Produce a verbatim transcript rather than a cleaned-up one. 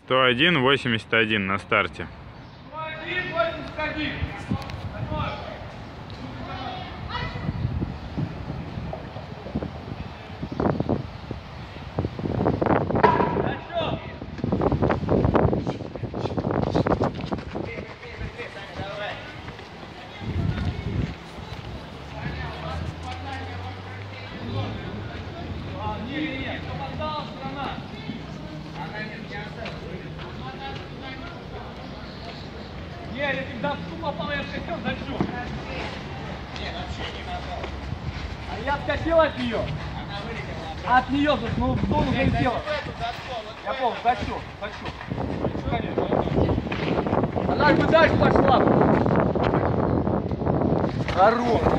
сто один восемьдесят один на старте. сто один восемьдесят один. Не, если в доску попал, я хотел дальше. Нет, вообще не попал. А я откатил от нее. Она вылетела. От нее, ну в зону залетела. Я помню, хочу, хочу. Конечно. Она же дальше пошла. Хорош.